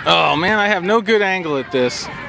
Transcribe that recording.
Oh man, I have no good angle at this.